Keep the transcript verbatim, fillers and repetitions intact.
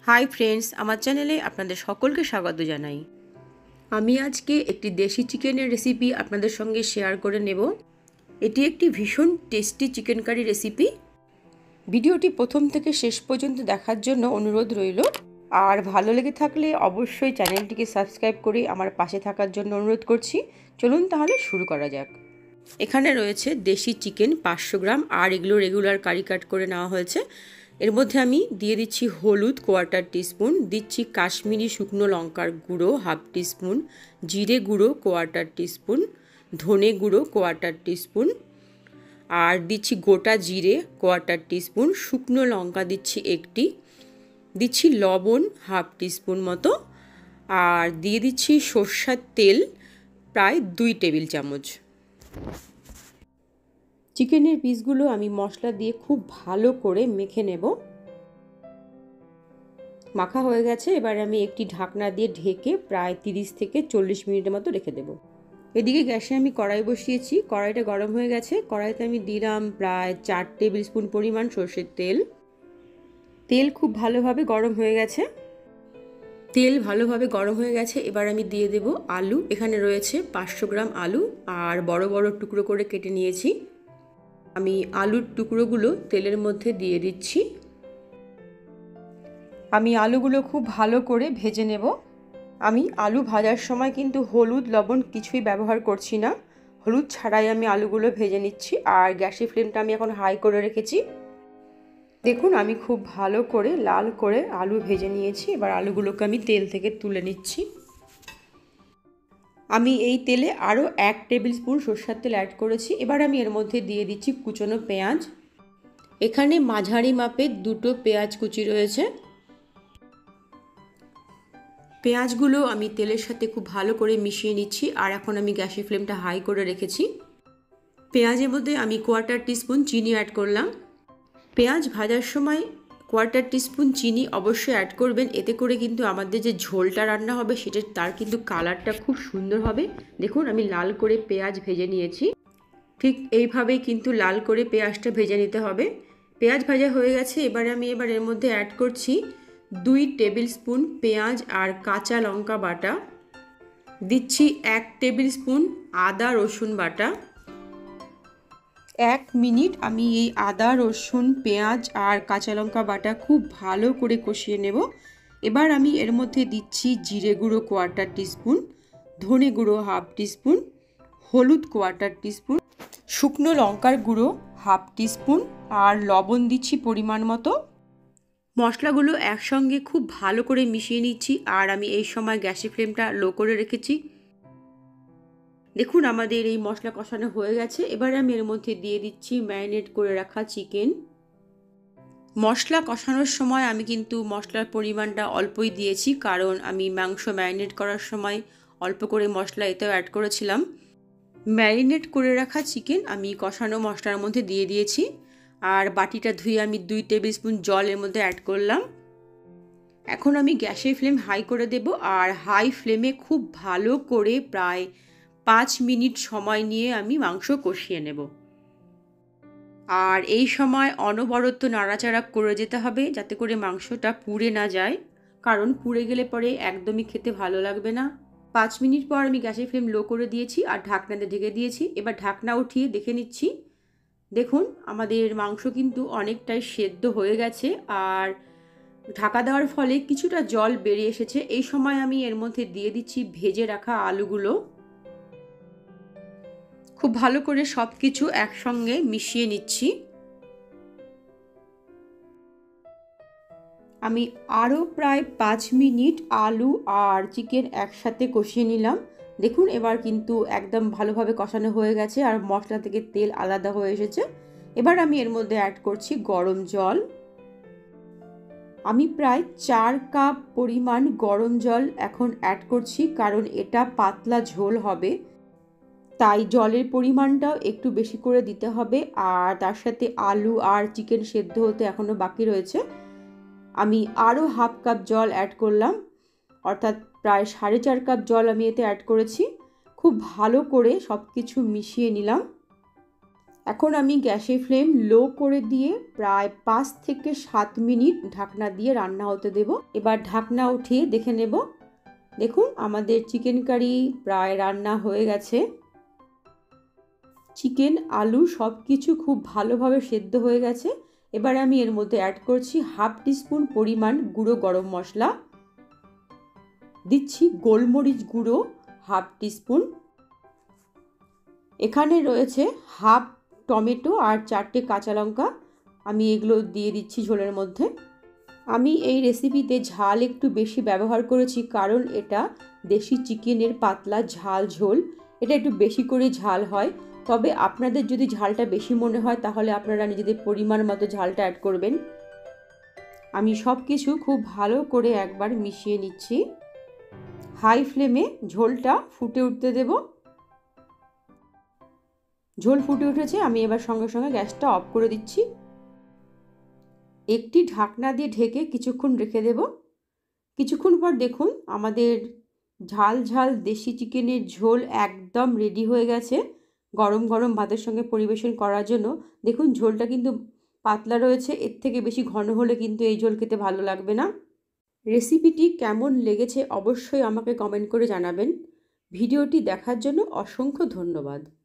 Hi friends, আমার চ্যানেলে আপনাদের সকলকে স্বাগত জানাই। আমি আজকে একটি দেশি চিকেনের রেসিপি আপনাদের সঙ্গে শেয়ার করে নেব। এটি একটি ভীষণ টেস্টি চিকেন কারি রেসিপি। ভিডিওটি প্রথম থেকে শেষ পর্যন্ত দেখার জন্য অনুরোধ রইল। আর ভালো লেগে থাকলে অবশ্যই চ্যানেলটিকে সাবস্ক্রাইব করে আমার পাশে থাকার জন্য অনুরোধ করছি। চলুন তাহলে শুরু করা যাক। এখানে রয়েছে দেশি চিকেন পাঁচশো গ্রাম, আর এগুলো রেগুলার কারি কাট করে নেওয়া হয়েছে। এর মধ্যে আমি দিয়ে দিচ্ছি হলুদ কোয়ার্টার টিস্পুন, দিচ্ছি কাশ্মীরি শুকনো লঙ্কার গুঁড়ো হাফ টিস্পুন, জিরে গুঁড়ো কোয়ার্টার টিস্পুন, ধনে গুঁড়ো কোয়ার্টার টিস্পুন, আর দিচ্ছি গোটা জিরে কোয়ার্টার টিস্পুন, শুকনো লঙ্কা দিচ্ছি একটি, দিচ্ছি লবণ হাফ টিস্পুন মতো, আর দিয়ে দিচ্ছি সর্ষের তেল প্রায় দুই টেবিল চামচ। চিকেনের পিসগুলো আমি মশলা দিয়ে খুব ভালো করে মেখে নেব। মাখা হয়ে গেছে, এবার আমি একটি ঢাকনা দিয়ে ঢেকে প্রায় তিরিশ থেকে চল্লিশ মিনিটের মতো রেখে দেব। এদিকে গ্যাসে আমি কড়াই বসিয়েছি, কড়াইটা গরম হয়ে গেছে। কড়াইতে আমি দিলাম প্রায় চার টেবিল স্পুন পরিমাণ সর্ষের তেল। তেল খুব ভালোভাবে গরম হয়ে গেছে। তেল ভালোভাবে গরম হয়ে গেছে, এবার আমি দিয়ে দেব আলু। এখানে রয়েছে পাঁচশো গ্রাম আলু, আর বড় বড় টুকরো করে কেটে নিয়েছি। আমি আলুর টুকরোগুলো তেলের মধ্যে দিয়ে দিচ্ছি। আমি আলুগুলো খুব ভালো করে ভেজে নেব। আমি আলু ভাজার সময় কিন্তু হলুদ লবণ কিছুই ব্যবহার করছি না, হলুদ ছাড়াই আমি আলুগুলো ভেজে নিচ্ছি। আর গ্যাসের ফ্লেমটা আমি এখন হাই করে রেখেছি। দেখুন, আমি খুব ভালো করে লাল করে আলু ভেজে নিয়েছি। এবার আলুগুলোকে আমি তেল থেকে তুলে নিচ্ছি। আমি এই তেলে আরও এক টেবিল স্পুন সরষের তেল অ্যাড করেছি। এবার আমি এর মধ্যে দিয়ে দিচ্ছি কুচনো পেঁয়াজ। এখানে মাঝারি মাপের দুটো পেঁয়াজ কুচি রয়েছে। পেঁয়াজগুলো আমি তেলের সাথে খুব ভালো করে মিশিয়ে নিচ্ছি। আর এখন আমি গ্যাসের ফ্লেমটা হাই করে রেখেছি। পেঁয়াজের মধ্যে আমি কোয়ার্টার টিস্পুন চিনি অ্যাড করলাম। পেঁয়াজ ভাজার সময় কোয়ার্টার টিস্পুন চিনি অবশ্যই অ্যাড করবেন, এতে করে কিন্তু আমাদের যে ঝোলটা রান্না হবে সেটা তার কিন্তু কালারটা খুব সুন্দর হবে। দেখুন, আমি লাল করে পেঁয়াজ ভেজে নিয়েছি। ঠিক এইভাবেই কিন্তু লাল করে পেঁয়াজটা ভেজে নিতে হবে। পেঁয়াজ ভাজা হয়ে গেছে, এবারে আমি এবার এর মধ্যে অ্যাড করছি দুই টেবিল স্পুন পেঁয়াজ আর কাঁচা লঙ্কা বাটা, দিচ্ছি এক টেবিল স্পুন আদা রসুন বাটা। এক মিনিট আমি এই আদা রসুন পেঁয়াজ আর কাঁচা লঙ্কা বাটা খুব ভালো করে কষিয়ে নেব। এবার আমি এর মধ্যে দিচ্ছি জিরে গুঁড়ো কোয়ার্টার টিস্পুন, ধনে গুঁড়ো হাফ টিস্পুন, হলুদ কোয়ার্টার টিস্পুন, শুকনো লঙ্কার গুঁড়ো হাফ টিস্পুন, আর লবণ দিচ্ছি পরিমাণ মতো। মশলাগুলো একসঙ্গে খুব ভালো করে মিশিয়ে নিচ্ছি। আর আমি এই সময় গ্যাসের ফ্লেমটা লো করে রেখেছি। দেখুন, আমাদের এই মশলা কষানো হয়ে গেছে। এবারে আমি এর মধ্যে দিয়ে দিচ্ছি ম্যারিনেট করে রাখা চিকেন। মশলা কষানোর সময় আমি কিন্তু মশলার পরিমাণটা অল্পই দিয়েছি, কারণ আমি মাংস ম্যারিনেট করার সময় অল্প করে মশলা এতেও অ্যাড করেছিলাম। ম্যারিনেট করে রাখা চিকেন আমি কষানো মশলার মধ্যে দিয়ে দিয়েছি। আর বাটিটা ধুয়ে আমি দুই টেবিল স্পুন জল এর মধ্যে অ্যাড করলাম। এখন আমি গ্যাসের ফ্লেম হাই করে দেব। আর হাই ফ্লেমে খুব ভালো করে প্রায় পাঁচ মিনিট সময় নিয়ে আমি মাংস কষিয়ে নেব। আর এই সময় অনবরত নাড়াচাড়া করে যেতে হবে, যাতে করে মাংসটা পুড়ে না যায়, কারণ পুড়ে গেলে পরে একদমই খেতে ভালো লাগবে না। পাঁচ মিনিট পর আমি গ্যাসের ফ্লেম লো করে দিয়েছি আর ঢাকনাতে ঢেকে দিয়েছি। এবার ঢাকনা উঠিয়ে দেখে নিচ্ছি। দেখুন, আমাদের মাংস কিন্তু অনেকটাই সেদ্ধ হয়ে গেছে, আর ঢাকা দেওয়ার ফলে কিছুটা জল বেরিয়ে এসেছে। এই সময় আমি এর মধ্যে দিয়ে দিচ্ছি ভেজে রাখা আলুগুলো। খুব ভালো করে সব কিছু একসঙ্গে মিশিয়ে নিচ্ছি। আমি আরও প্রায় পাঁচ মিনিট আলু আর চিকেন একসাথে কষিয়ে নিলাম। দেখুন, এবার কিন্তু একদম ভালোভাবে কষানো হয়ে গেছে আর মশলা থেকে তেল আলাদা হয়ে এসেছে। এবার আমি এর মধ্যে অ্যাড করছি গরম জল। আমি প্রায় চার কাপ পরিমাণ গরম জল এখন অ্যাড করছি, কারণ এটা পাতলা ঝোল হবে, তাই জলের পরিমাণটাও একটু বেশি করে দিতে হবে। আর তার সাথে আলু আর চিকেন সেদ্ধ হতে এখনও বাকি রয়েছে। আমি আরও হাফ কাপ জল অ্যাড করলাম, অর্থাৎ প্রায় সাড়ে চার কাপ জল আমি এতে অ্যাড করেছি। খুব ভালো করে সব কিছু মিশিয়ে নিলাম। এখন আমি গ্যাসের ফ্লেম লো করে দিয়ে প্রায় পাঁচ থেকে সাত মিনিট ঢাকনা দিয়ে রান্না হতে দেব। এবার ঢাকনা উঠিয়ে দেখে নেব। দেখুন আমাদের চিকেন কারি প্রায় রান্না হয়ে গেছে। চিকেন আলু সব কিছু খুব ভালোভাবে সেদ্ধ হয়ে গেছে। এবার আমি এর মধ্যে অ্যাড করছি হাফ টিস্পুন পরিমাণ গুঁড়ো গরম মশলা, দিচ্ছি গোলমরিচ গুঁড়ো হাফ টিস্পুন, এখানে রয়েছে হাফ টমেটো আর চারটে কাঁচা লঙ্কা, আমি এগুলো দিয়ে দিচ্ছি ঝোলের মধ্যে। আমি এই রেসিপিতে ঝাল একটু বেশি ব্যবহার করেছি কারণ এটা দেশি চিকেনের পাতলা ঝাল ঝোল, এটা একটু বেশি করে ঝাল হয়। তবে আপনাদের যদি ঝালটা বেশি মনে হয় তাহলে আপনারা নিজেদের পরিমাণ মতো ঝালটা অ্যাড করবেন। আমি সব কিছু খুব ভালো করে একবার মিশিয়ে নিচ্ছি। হাই ফ্লেমে ঝোলটা ফুটে উঠতে দেব। ঝোল ফুটে উঠেছে, আমি এবার সঙ্গে সঙ্গে গ্যাসটা অফ করে দিচ্ছি। একটি ঢাকনা দিয়ে ঢেকে কিছুক্ষণ রেখে দেব। কিছুক্ষণ পর দেখুন আমাদের ঝাল ঝাল দেশি চিকেনের ঝোল একদম রেডি হয়ে গেছে গরম গরম ভাতের সঙ্গে পরিবেশন করার জন্য। দেখুন ঝোলটা কিন্তু পাতলা রয়েছে, এর থেকে বেশি ঘন হলে কিন্তু এই ঝোল খেতে ভালো লাগবে না। রেসিপিটি কেমন লেগেছে অবশ্যই আমাকে কমেন্ট করে জানাবেন। ভিডিওটি দেখার জন্য অসংখ্য ধন্যবাদ।